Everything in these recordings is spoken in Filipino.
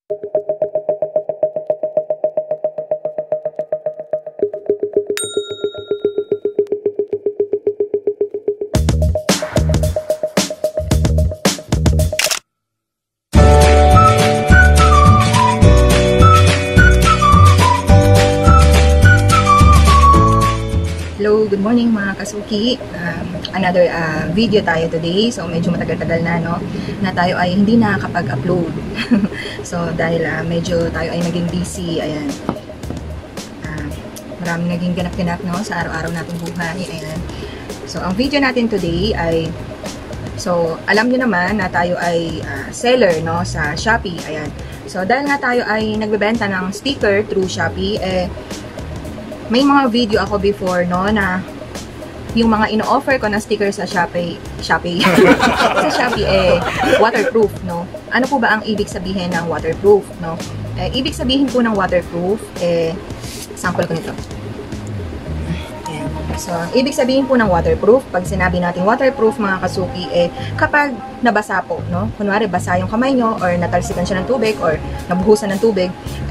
Hello, good morning mga kasuki. Another video tayo today. So medyo matagal-tagal na, no, na tayo ay hindi nakakapag-upload. So dahil medyo tayo ay naging busy, ayan. Maraming naging ganap-ganap, no, sa araw-araw nating buhay, ayan. So ang video natin today ay, so alam niyo naman na tayo ay seller, no, sa Shopee, ayan. So dahil nga tayo ay nagbebenta ng sticker through Shopee, may mga video ako before, no, na yung mga ino-offer ko na sticker sa Shopee sa Shopee waterproof, no. Ano po ba ang ibig sabihin ng waterproof, no? Ibig sabihin po ng waterproof, sample ko nito. Ayan. So, ibig sabihin po ng waterproof, pag sinabi natin waterproof mga kasuki, kapag nabasa po, no? Kunwari basa yung kamay nyo or natalsikan siya ng tubig or nabuhusan ng tubig,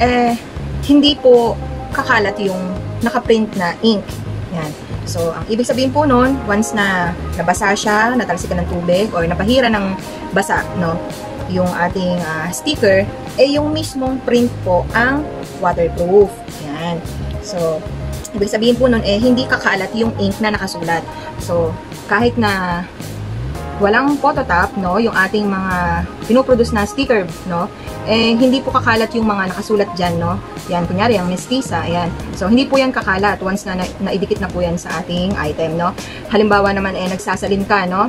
hindi po kakalat yung nakaprint na ink. Yan. So, ang ibig sabihin po nun, once na nabasa siya, natalsikan ng tubig, or napahira ng basa, no, yung ating sticker, yung mismong print po ang waterproof. Yan. So, ibig sabihin po nun, hindi kakalat yung ink na nakasulat. So, kahit na walang phototop, no, yung ating mga pinoproduce na sticker, no, hindi po kakalat yung mga nakasulat dyan, no. Yan, kunyari, yung mestiza, ayan. So, hindi po yan kakalat once na naidikit na po yan sa ating item, no. Halimbawa naman, nagsasalin ka, no,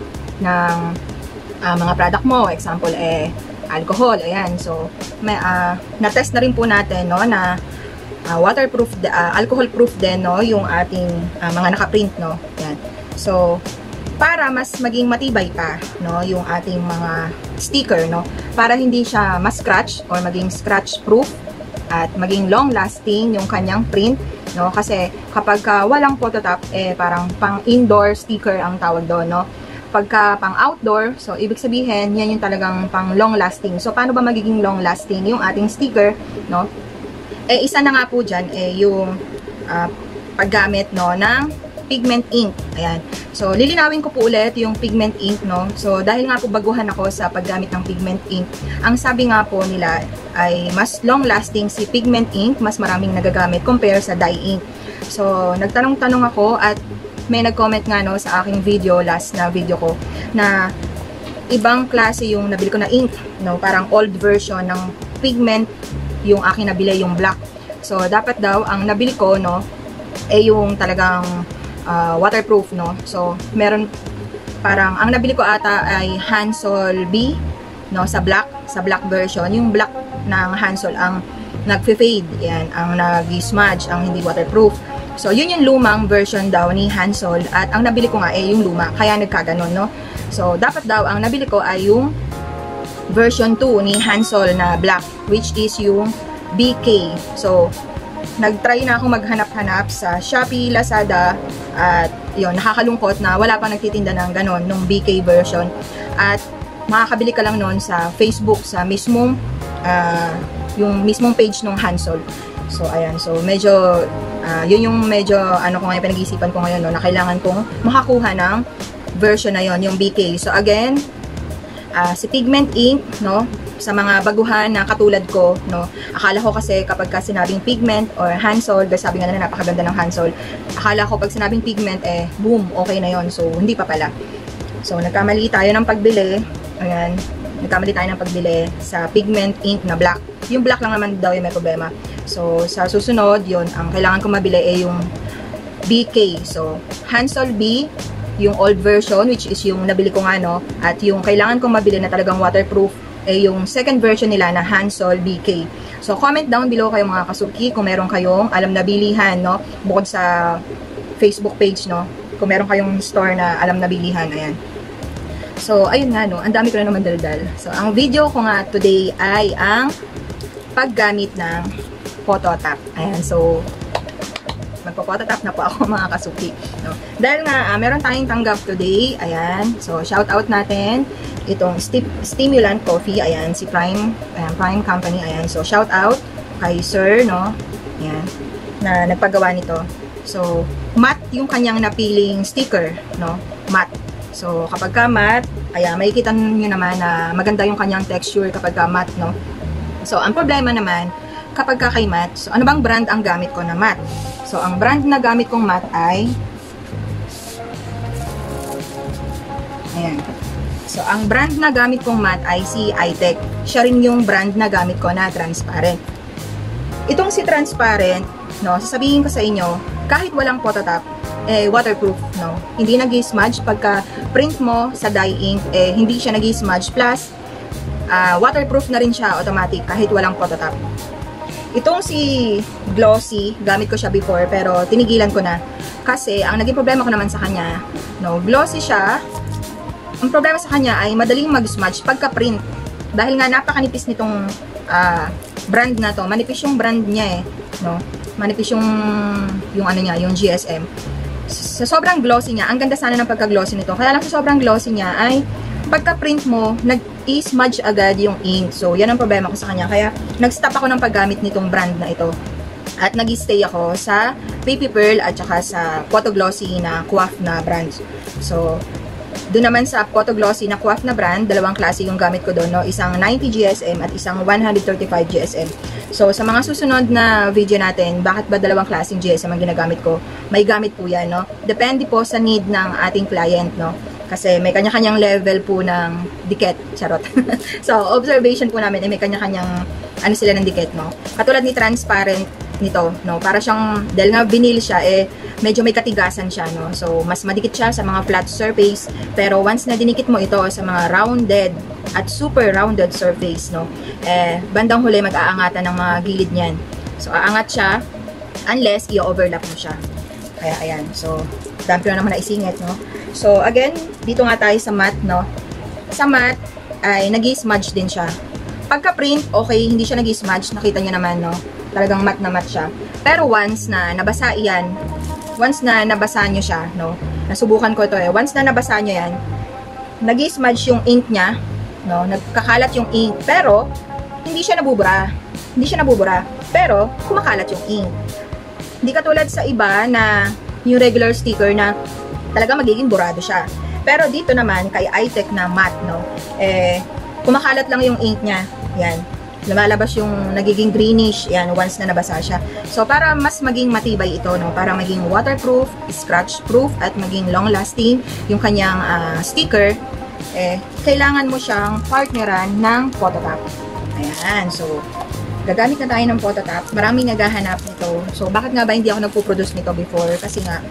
ng mga product mo, example, alcohol, ayan. So, may, na-test na rin po natin, no, na waterproof, alcohol-proof din, no, yung ating mga nakaprint, no. Yan. So, para mas maging matibay pa, no, yung ating mga sticker, no, para hindi siya mas-scratch or maging scratch-proof at maging long-lasting yung kanyang print, no, kasi kapag walang phototop, parang pang-indoor sticker ang tawag doon, no. Pagka pang-outdoor, so ibig sabihin, yan yung talagang pang long-lasting. So, paano ba magiging long-lasting yung ating sticker, no? Isa na nga po dyan, yung paggamit, no, ng pigment ink. Ayan. So, lilinawin ko po ulit yung pigment ink, no? So, dahil nga po baguhan ako sa paggamit ng pigment ink, ang sabi nga po nila ay mas long-lasting si pigment ink, mas maraming nagagamit compare sa dye ink. So, nagtanong-tanong ako at may nag-comment nga, no, sa aking video, last na video ko, na ibang klase yung nabili ko na ink, no? Parang old version ng pigment yung aking nabili, yung black. So, dapat daw, ang nabili ko, no, yung talagang waterproof, no. So, meron parang ang nabili ko ata ay Hansol B, no, sa black version. Yung black ng Hansol ang nagfe-fade, yan, ang nag-smudge, ang hindi waterproof. So, yun yung lumang version daw ni Hansol at ang nabili ko nga yung luma, kaya nagkaganon, no. So, dapat daw ang nabili ko ay yung version 2 ni Hansol na black, which is yung BK. So, nag-try na akong maghanap-hanap sa Shopee, Lazada, at yun, nakakalungkot na wala pang nagtitinda ng ganon, nung BK version. At makakabili ka lang nun sa Facebook, sa mismong, yung mismong page ng Hansol. So, ayan. So, medyo, yun yung medyo, ano ko ngayon, pinag-iisipan ko ngayon, no, na kailangan kong makakuha ng version na yon, yung BK. So, again, si pigment ink, no, sa mga baguhan na katulad ko, no, akala ko kasi kapag sinabing pigment or Hansol, sabi nga na napakaganda ng Hansol, akala ko pag sinabing pigment, boom, okay na yon. So, hindi pa pala. So, nagkamali tayo ng pagbili, ayan, nagkamali tayo ng pagbili sa pigment ink na black. Yung black lang naman daw yung may problema. So, sa susunod, yon, ang kailangan ko mabili yung BK. So, Hansol B, yung old version, which is yung nabili ko nga, no, at yung kailangan kong mabili na talagang waterproof, yung second version nila na Hansol BK. So, comment down below kayo mga kasuki kung meron kayong alam na bilihan, no, bukod sa Facebook page, no, kung meron kayong store na alam na bilihan, ayan. So, ayun nga, no, ang dami ko na naman daldal. So, ang video ko nga today ay ang paggamit ng phototop. Ayan, so, magpo-phototap na po ako mga kasuki, no? Dahil nga, meron tayong tanggap today, ayan, so shout out natin itong Stimulant Coffee, ayan, si Prime, ayan, Prime Company, ayan, so shout out kay Sir, no, ayan, na nagpagawa nito. So, matte yung kanyang napiling sticker, no, matte. So, kapag ka matte, ayan, makikita nyo naman na maganda yung kanyang texture kapag ka matte, no. So, ang problema naman, kapag ka kay matte, so ano bang brand ang gamit ko na matte? So, ang brand na gamit kong matte ay ayan. So, ang brand na gamit kong matte ay si iTech. Siya rin yung brand na gamit ko na transparent. Itong si transparent, no, sasabihin ko sa inyo, kahit walang phototop, waterproof, no. Hindi nag-smudge pagka print mo sa dye ink, hindi siya nag-smudge. Plus, waterproof na rin siya automatic kahit walang phototop. Itong si Glossy, gamit ko siya before pero tinigilan ko na. Kasi ang naging problema ko naman sa kanya, no, glossy siya. Ang problema sa kanya ay madaling mag-smudge pagka-print. Dahil nga napakanipis nitong brand na to. Manipis yung brand niya no. Manipis yung ano niya, yung GSM. Sa sobrang glossy niya, ang ganda sana ng pagka-glossy nito. Kaya lang sa sobrang glossy niya ay pagka-print mo, nag-smudge agad yung ink. So, yan ang problema ko sa kanya. Kaya, nag-stop ako ng paggamit nitong brand na ito. At nag-stay ako sa Baby Pearl at saka sa Photoglossy na Coaf na brand. So, doon naman sa Photoglossy na Coaf na brand, dalawang klase yung gamit ko doon, no? Isang 90 GSM at isang 135 GSM. So, sa mga susunod na video natin, bakit ba dalawang klaseng GSM ang ginagamit ko? May gamit po yan, no? Depende po sa need ng ating client, no? Kasi may kanya-kanyang level po ng dikit. Charot. So, observation po namin, may kanya-kanyang ano sila ng dikit, no? Katulad ni transparent nito, no? Para siyang, dahil nga vinyl siya, medyo may katigasan siya, no? So, mas madikit siya sa mga flat surface. Pero once na dinikit mo ito sa mga rounded at super rounded surface, no? Bandang huli mag-aangatan ng mga gilid niyan. So, aangat siya unless i-overlap mo siya. Kaya, ayan. So, dami ko na naman naisingit, no? So, again, dito nga tayo sa matte, no? Sa matte, ay nag-smudge din siya. Pagka-print, okay, hindi siya nag-smudge. Nakita nyo naman, no? Talagang matte na matte siya. Pero once na nabasa yan, once na nabasa nyo siya, no? Nasubukan ko ito once na nabasa nyo yan, nag-smudge yung ink niya, no? Nagkakalat yung ink. Pero, hindi siya nabubura. Hindi siya nabubura. Pero, kumakalat yung ink. Hindi katulad sa iba na yung regular sticker na talaga magiging burado siya. Pero dito naman, kay iTech na matte, no, kumakalat lang yung ink niya. Yan. Lumalabas yung nagiging greenish, yan, once na nabasa siya. So, para mas maging matibay ito, no, para maging waterproof, scratch-proof, at maging long-lasting yung kanyang sticker, kailangan mo siyang partneran ng phototop. Ayan. So, gagamit na tayo ng phototop. Maraming naghahanap nito. So, bakit nga ba hindi ako nagpo-produce nito before? Kasi nga,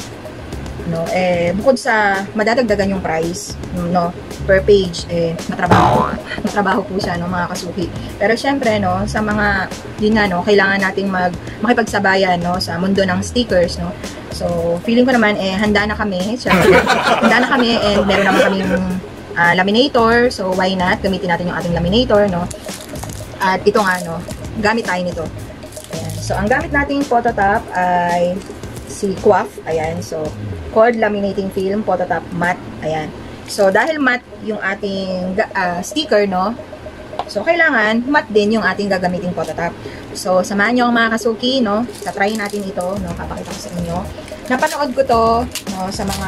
no, bukod sa madadagdagan yung price, no, per page, matrabaho po siya, no, mga kasuki. Pero syempre, no, sa mga, yun nga, no, kailangan nating makipagsabayan, no, sa mundo ng stickers, no. So, feeling ko naman, handa na kami, syempre, handa na kami, and meron naman kaming laminator, so why not, gamitin natin yung ating laminator, no. At ito nga, no, gamit tayo nito. Ayan. So, ang gamit nating phototop ay si Coaf, ayan, so, cord laminating film, phototop matte, ayan. So, dahil matte yung ating sticker, no? So, kailangan matte din yung ating gagamiting phototop. So, samahan nyo ang mga kasuki, no? Try natin ito, no? Papakita ko sa inyo. Napanood ko to, no? Sa mga,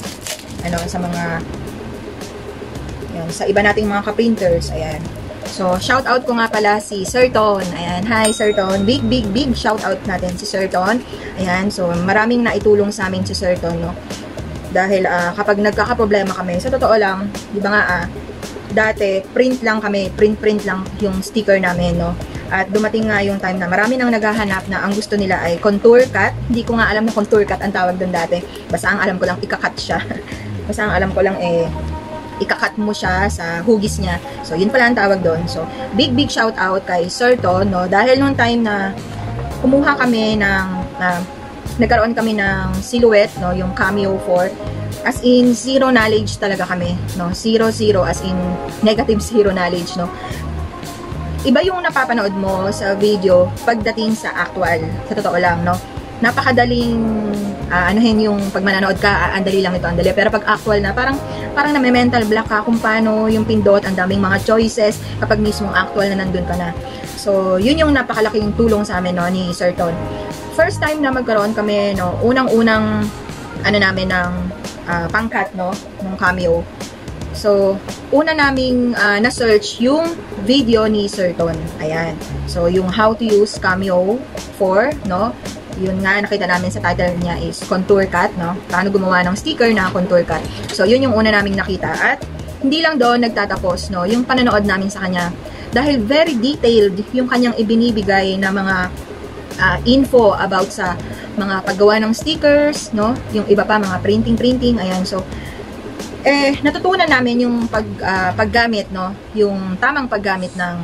yan, sa iba nating mga ka-printers, ayan. So, shout out ko nga pala si Sir Ton. Ayan, hi Sir Ton. Big shout out natin si Sir Ton. Ayan, so maraming naitulong sa amin si Sir Ton, no? Dahil kapag nagkakaproblema kami, sa totoo lang, di ba nga, dati, print lang kami, print lang yung sticker namin, no? At dumating nga yung time na marami nang naghahanap na ang gusto nila ay contour cut. Hindi ko nga alam na contour cut ang tawag doon dati. Basta ang alam ko lang, ika-cut siya. Basta ang alam ko lang, ika-cut mo siya sa hugis niya. So, yun pala ang tawag doon. So, big shout out kay Sir Ton, no? Dahil nung time na kumuha kami ng, nagkaroon kami ng silhouette, no? Yung Cameo 4. As in, zero knowledge talaga kami, no? Zero, as in, negative zero knowledge, no? Iba yung napapanood mo sa video pagdating sa actual, sa totoo lang, no? napakadaling anuhin yung pag manonood ka, andali lang ito, andali. Pero pag actual na, parang na may mental block ka kung paano yung pindot, ang daming mga choices kapag mismong actual na nandun ka na. So, yun yung napakalaking tulong sa amin, no, ni Sir Ton. First time na magkaroon kami, no, unang-unang ano namin ng pangkat, no, ng Cameo. So, una naming na-search yung video ni Sir Ton. Ayan. So, yung how to use Cameo for, no, yun nga, nakita namin sa title niya is contour cut, no? Paano gumawa ng sticker na contour cut. So, yun yung una naming nakita. At, hindi lang doon nagtatapos, no? Yung pananood namin sa kanya. Dahil very detailed yung kanyang ibinibigay na mga info about sa mga paggawa ng stickers, no? Yung iba pa, mga printing. Ayan, so, natutunan namin yung paggamit, no? Yung tamang paggamit ng,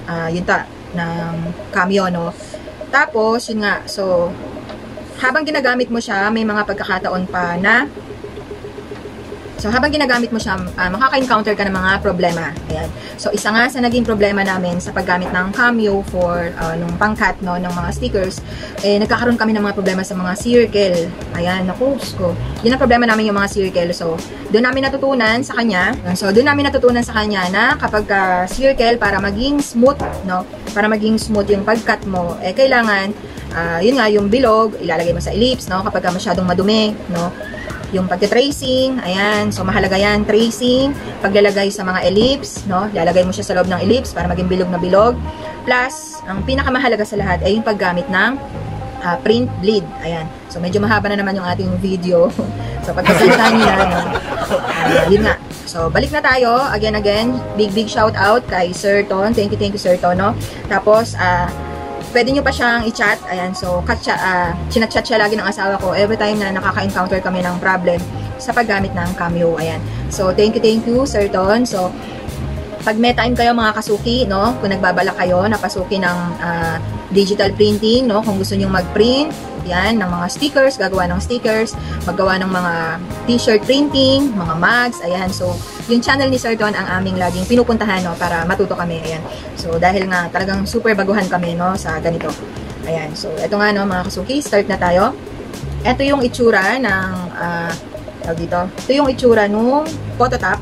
ng Cameo, no? Tapos, yun nga, so, habang ginagamit mo siya, may mga pagkakataon pa na, so, habang ginagamit mo siya, makaka-encounter ka ng mga problema. Ayan. So, isa nga sa naging problema namin sa paggamit ng Cameo for, nung pangkat, no, ng mga stickers, nagkakaroon kami ng mga problema sa mga circle. Ayan, naku, ko. Yun ang problema namin yung mga circle. So, doon namin natutunan sa kanya. So, doon namin natutunan sa kanya na kapag circle, para maging smooth, no, para maging smooth yung pagkat mo, kailangan, yun nga, yung bilog, ilalagay mo sa ellipse, no, kapag masyadong madumi, no, yung pagte-tracing, ayan, so mahalaga yan, tracing, paglalagay sa mga ellipse, no, lalagay mo siya sa loob ng ellipse para maging bilog na bilog, plus, ang pinakamahalaga sa lahat ay yung paggamit ng print bleed, ayan, so medyo mahaba na naman yung ating video, so pagkasensahan nyo na, no? Yun nga, so balik na tayo, again, big shout out kay Sir Ton, thank you Sir Ton, no, tapos, pwede nyo pa siyang i-chat. Ayan, so, chinat-chat siya lagi ng asawa ko every time na nakaka-encounter kami ng problem sa paggamit ng Cameo. Ayan. So, thank you, Sir Ton. So, pag may time kayo mga kasuki, no, kung nagbabalak kayo na pasuki ng digital printing, no, kung gusto nyo mag-print, yan, ng mga stickers, gagawa ng stickers, maggawa ng mga t-shirt printing, mga mugs, ayan. So, yung channel ni Sir Ton ang aming laging pinupuntahan, no, para matuto kami, ayan. So, dahil nga talagang super baguhan kami, no, sa ganito. Ayan. So, eto nga, no, mga kasuki, start na tayo. Ito yung itsura ng, dito. Ito yung itsura nung phototop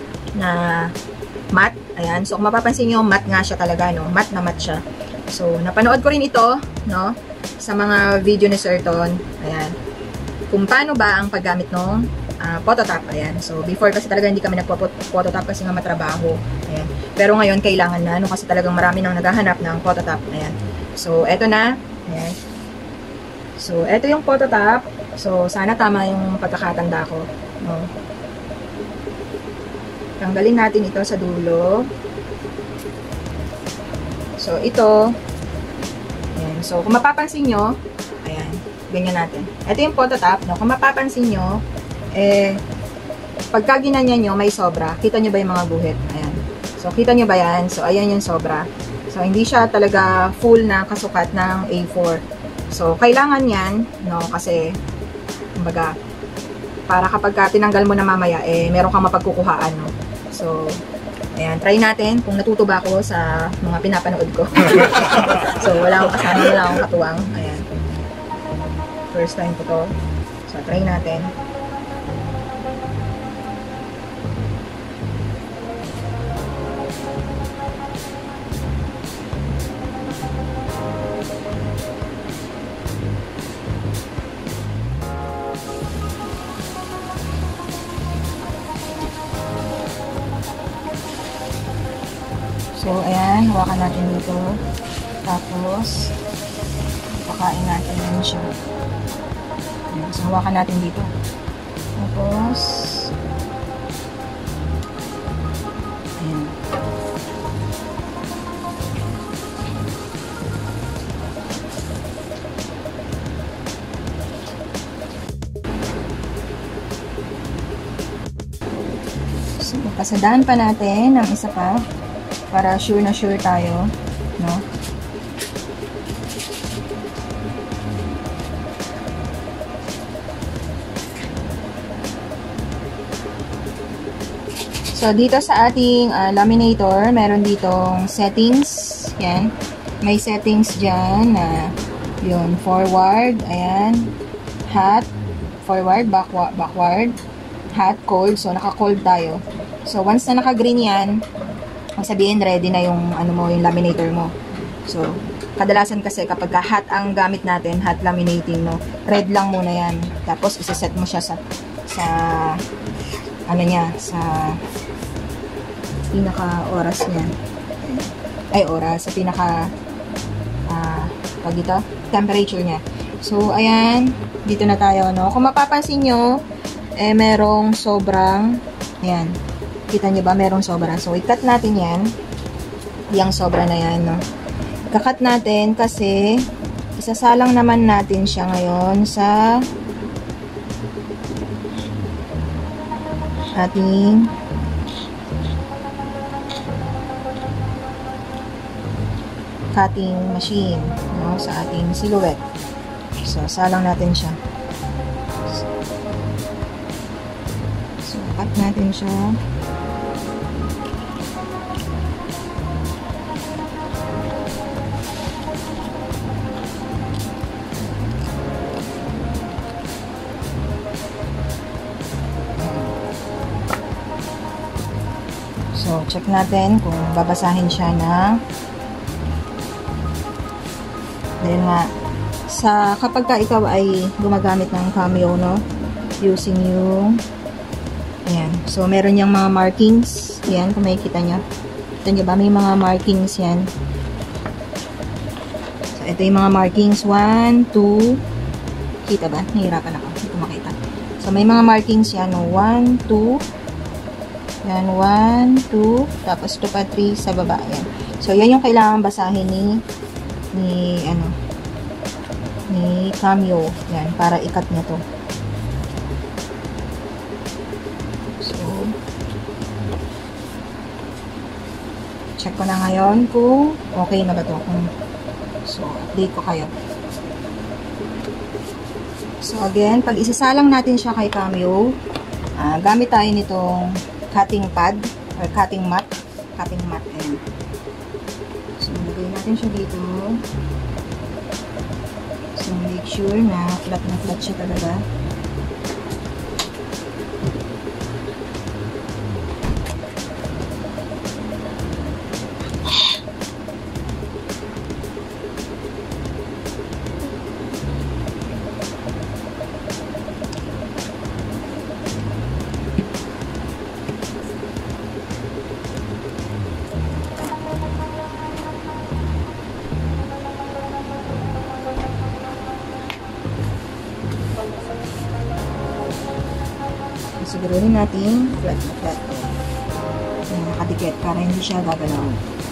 na matte. Ayan. So, kung mapapansin nyo, matte nga siya talaga, no. Matte na matte siya. So, napanood ko rin ito, no, sa mga video ni Sir Ton. Ayan. Kung paano ba ang paggamit ng phototop. Ayan. So, before kasi talaga hindi kami nagpo-phototop kasi nga matrabaho. Ayan. Pero ngayon, kailangan na, no, kasi talagang marami nang naghahanap ng phototop. Ayan. So, eto na. Ayan. So, eto yung phototop. So, sana tama yung pagkakatanda ko. No. Tanggalin natin ito sa dulo. So, ito. Ayan. So, kung mapapansin nyo, ayan, ganyan natin. Ito yung phototop, no? Kung mapapansin nyo, pagka ginanyan nyo, may sobra. Kita nyo ba yung mga guhit? Ayan. So, kita nyo ba yan? So, ayan yung sobra. So, hindi siya talaga full na kasukat ng A4. So, kailangan yan, no? Kasi, kumbaga, para kapag tinanggal mo na mamaya, meron kang mapagkukuhaan, no? So, ayan, try natin kung natuto ba ako sa mga pinapanood ko. So, wala akong kasama, wala akong katuwang. Ayan. First time ko to. So, try natin. So, ayan, hawakan natin dito. Tapos, pakain natin yan siya. Ayan, so, hawakan natin dito. Tapos, ayan. So, pasadaan pa natin ng isa pa. Para sure na sure tayo, no? So, dito sa ating laminator, meron ditong settings. Yan. May settings dyan na Yun, forward, ayan. Hot, forward, backward, hot, cold. So, naka-cold tayo. So, once na naka-green yan, ang sabihin, ready na yung, ano mo, yung laminator mo. So, kadalasan kasi kapag hot ang gamit natin, hot laminating, no, red lang muna yan. Tapos, isa-set mo siya sa ano niya, sa pinaka-oras niya. Ay, oras, sa pinaka, pag ito, temperature niya. So, ayan, dito na tayo, no. Kung mapapansin nyo, merong sobrang, ayan, kita nyo ba, merong sobra. So, i-cut natin yan. Yung sobra na yan, no. Kakat natin kasi isasalang naman natin siya ngayon sa ating cutting machine, no, sa ating silhouette. So, salang natin siya. So, cut natin siya. So, check natin kung babasahin siya na. Dahil nga, kapag ka ikaw ay gumagamit ng Cameo, no, using yung, ayan, so meron yung mga markings, ayan, kung makikita nyo. Kita nyo ba, may mga markings yan. So, ito yung mga markings, 1, 2, kita ba? Nahihirapan ako, hindi ko makita. So, may mga markings yan, no, 1, 2, yan, 1, 2, tapos 2 pa 3 sa baba, yan. So, yan yung kailangan basahin ni Cameo. Yan, para ikat niya to. So, check ko na ngayon kung okay na ba to. So, update ko kayo. So, again, pag isasalang natin siya kay Cameo, gamit tayo nitong cutting pad or cutting mat. Cutting mat. Ayan. So, lagay natin siya dito. So, make sure na flat siya talaga. Siguruhin natin flat na flat. Nakadikit para hindi siya gagalaw.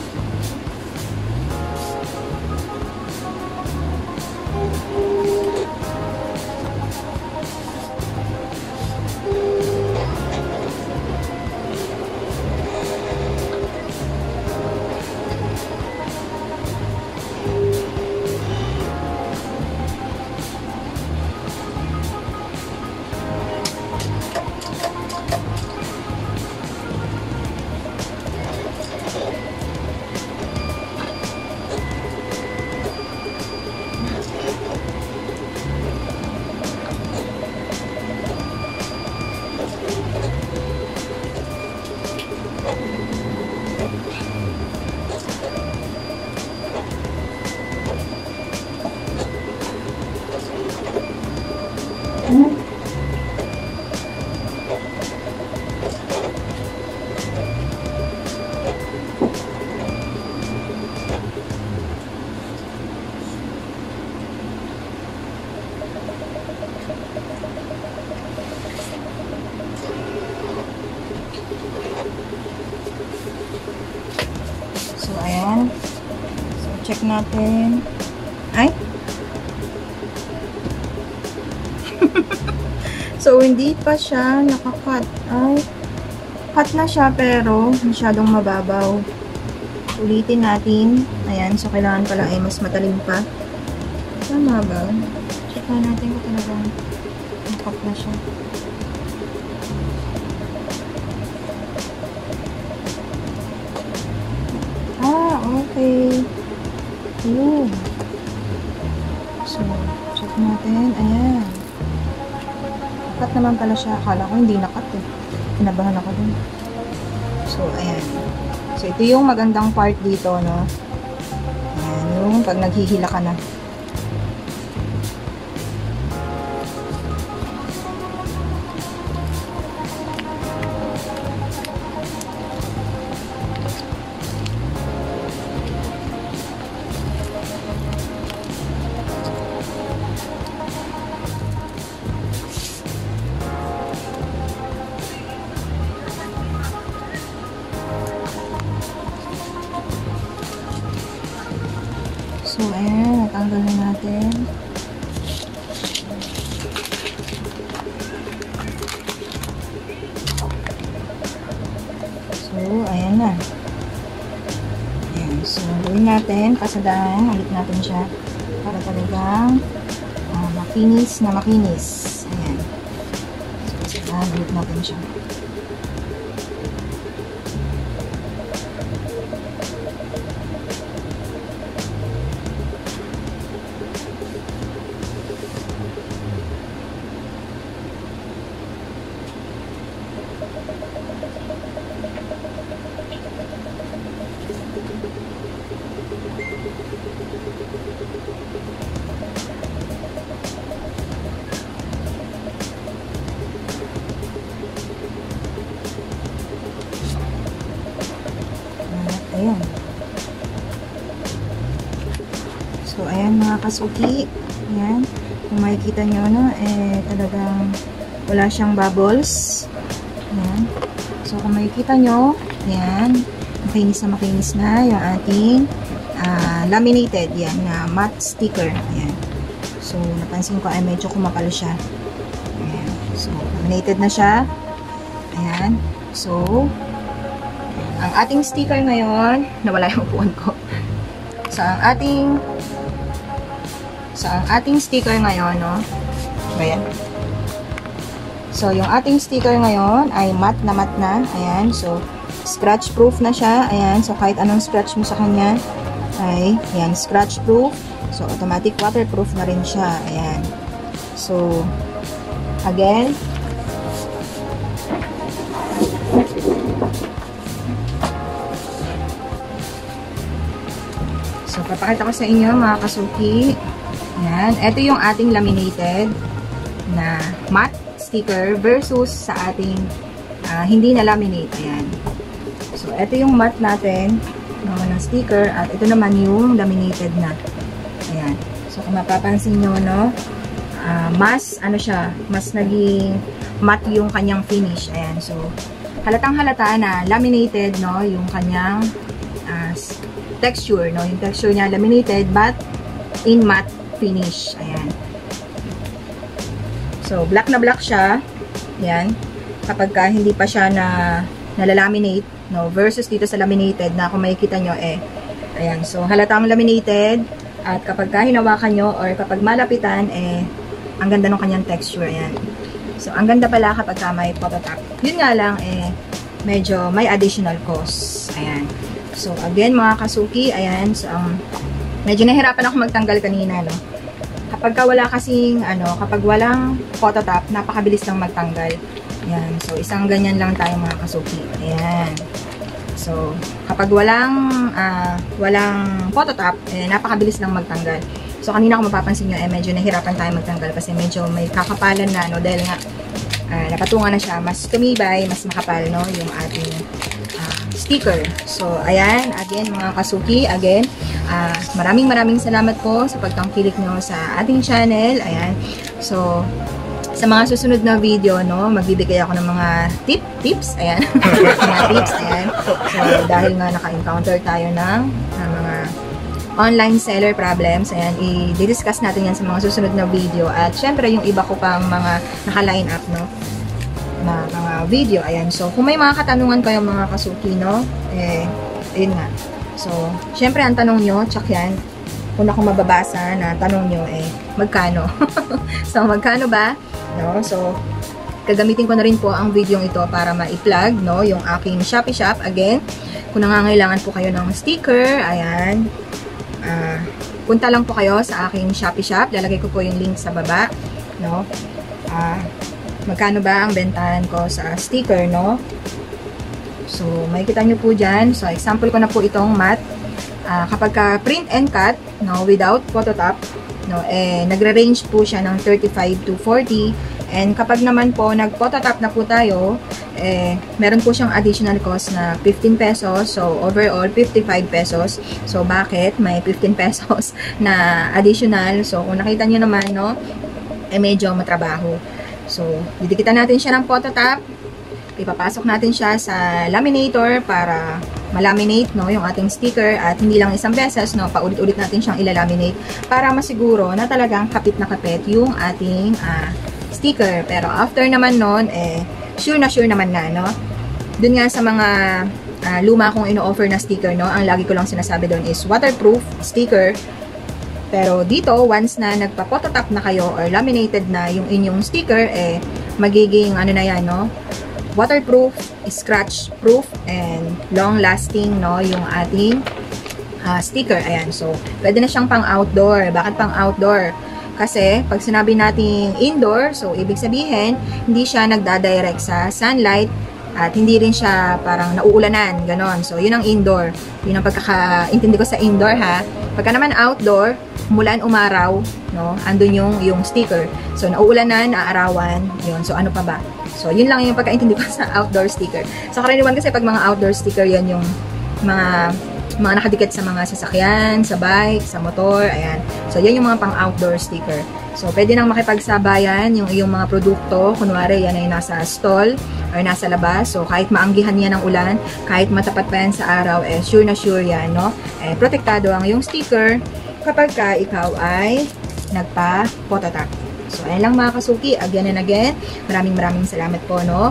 So, ayan. So, check natin. Ay! So, hindi pa siya nakakat. Ay, cut na siya pero masyadong mababaw. Ulitin natin. Ayan. So, kailangan pala ay mas matalim pa. Tama ba? Check natin kung talagang nakat na siya. Okay. Yun. natin. Ayan. Nakat naman pala siya. Akala ko hindi nakat eh. Kinabahan ako dun. So, ayan. So, ito yung magandang part dito, no? Ayan, yung pag naghihila ka na. So, ayan, natanggal na natin. So, ayan na. Ayan, so, gawin natin, pasadaan, ulit natin siya para talagang makinis na makinis. Ayan. So, pasadaan, ulit natin siya. Ayan. So, ayan mga kasuki. Ayan. Kung makikita nyo, no, talagang wala siyang bubbles. Ayan. So, kung makikita nyo, ayan, makinis na yung ating laminated, yan, na matte sticker. Ayan. So, napansin ko ay medyo kumakal siya. Ayan. So, laminated na siya. Ayan. So, ang ating sticker ngayon, nawala yung upuan ko. So, ang ating sticker ngayon, no? Ayan. So, yung ating sticker ngayon ay matte na. Ayan. So, scratch proof na siya. Ayan. So, kahit anong scratch mo sa kanya, ay, ayan, scratch proof. So, automatic waterproof na rin siya. Ayan. So, again, so, papakita ko sa inyo mga kasuki. Ayan. Ito yung ating laminated na matte sticker versus sa ating hindi na laminate. Ayan. So, ito yung matte natin ng sticker at ito naman yung laminated na. Ayan. So, kung mapapansin nyo, no, mas, ano siya, mas naging matte yung kanyang finish. Ayan. So, halatang halata na laminated, no, yung kanyang texture, no? Yung texture niya laminated but in matte finish. Ayan. So, black na black siya. Ayan. Kapag ka hindi pa siya nalalaminate, no? Versus dito sa laminated na kung makikita nyo, ayan. So, halatang laminated at kapag ka hinawakan nyo or kapag malapitan, ang ganda ng kanyang texture. Ayan. So, ang ganda pala kapag ka may phototop. Yun nga lang, medyo may additional cost. Ayan. So, again, mga kasuki, ayan, so, medyo nahirapan ako magtanggal kanina, no? Kapag wala kasing, kapag walang phototop, napakabilis lang magtanggal. Ayan, so, isang ganyan lang tayo, mga kasuki. Ayan. So, kapag walang phototop, napakabilis lang magtanggal. So, kanina kung mapapansin nyo, medyo nahirapan tayo magtanggal kasi medyo may kakapalan na, no? Dahil nga, nakatunga na siya, mas tumibay, mas makapal, no? Yung ating sticker. So, ayan, again, mga kasuki, again, maraming salamat po sa pagtangkilik nyo sa ating channel. Ayan. So, sa mga susunod na video, no, magbibigay ako ng mga tips. Ayan. Mga tips, ayan. So, dahil nga naka-encounter tayo ng mga online seller problems, ayan, i-discuss natin yan sa mga susunod na video. At, syempre, yung iba ko pang mga naka-line up, no, na mga video. Ayan. So, kung may mga katanungan kayo mga kasuki, no, ayun nga. So, syempre, ang tanong nyo, tsak yan, una kong mababasa na tanong nyo, magkano? So, magkano ba? No? So, gagamitin ko na rin po ang video ito para ma-plug, no, yung aking Shopee shop. Again, kung nangangailangan po kayo ng sticker, ayan, punta lang po kayo sa aking Shopee shop. Lalagay ko po yung link sa baba, no? Magkano ba ang bentahan ko sa sticker, no? So, makikita nyo po dyan. So, example ko na po itong matte. Kapag ka print and cut, no, without phototop, no, nagre-range po siya ng 35 to 40. And kapag naman po nag-phototop na po tayo, meron po siyang additional cost na 15 pesos. So, overall, 55 pesos. So, bakit? May 15 pesos na additional. So, kung nakita nyo naman, no, medyo matrabaho. So, didikitan natin siya ng phototop. Ipapasok natin siya sa laminator para malaminate, no, yung ating sticker, at hindi lang isang beses, no, paulit-ulit natin siyang ilalaminate para masiguro na talagang kapit na kapit yung ating sticker. Pero after naman nun, sure naman na, no. Dun nga sa mga luma kong ino-offer na sticker, no, ang lagi ko lang sinasabi doon is waterproof sticker. Pero dito, once na nagpa-phototop na kayo or laminated na yung inyong sticker, magiging ano na yan, no, waterproof, scratch proof, and long lasting, no, yung ating sticker. Ayan, so pwede na siyang pang outdoor. Bakit pang outdoor? Kasi pag sinabi nating indoor, so ibig sabihin hindi siya nagdadirect sa sunlight at hindi rin siya parang nauulanan, ganon. So yun ang indoor. Yun ang pagkakaintindi ko sa indoor, ha. Pagka naman outdoor, umulan, umaraw, no, andun yung sticker. So nauulanan, aarawan, yun. So ano pa ba? So yun lang yung pagkaintindi ko sa outdoor sticker. So karaniwan kasi pag mga outdoor sticker, yan yung mga nakadikit sa mga sasakyan, sa bike, sa motor, ayan. So, yan yung mga pang-outdoor sticker. So, pwede nang makipagsabayan yung iyong mga produkto. Kunwari, yan ay nasa stall or nasa labas. So, kahit maanggihan yan ng ulan, kahit matapat pa yan sa araw, sure na sure yan, no? Protektado ang iyong sticker kapag ka ikaw ay nagpa-phototop. So, ayan lang mga kasuki. Again and again, maraming salamat po, no,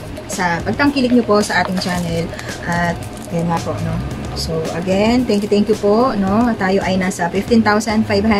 sa pagtangkilik nyo po sa ating channel. At, ayan nga po, no. So, again, thank you po, no. Tayo ay nasa 15,500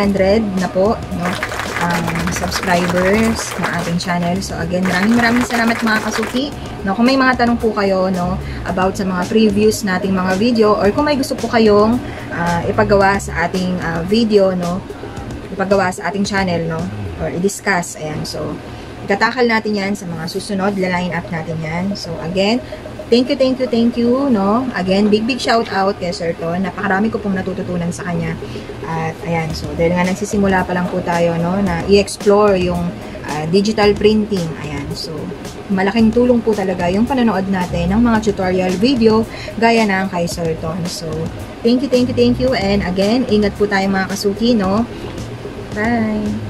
na po, no, ang subscribers ng ating channel. So, again, maraming salamat mga kasuki. No, kung may mga tanong po kayo, no, about sa mga previews nating mga video, or kung may gusto po kayong ipagawa sa ating video, no, ipagawa sa ating channel, no, or i-discuss, ayan. So, itatakal natin yan sa mga susunod, line up natin yan. So, again, thank you, no? Again, big shout out kay Sir Ton. Napakarami ko pong natututunan sa kanya. At ayan, so dahil nga nagsisimula pa lang po tayo, no, na i-explore yung digital printing. Ayan, so malaking tulong po talaga yung panonood natin ng mga tutorial video gaya ng kay Sir Ton. So, thank you. And again, ingat po tayo mga kasuki, no? Bye!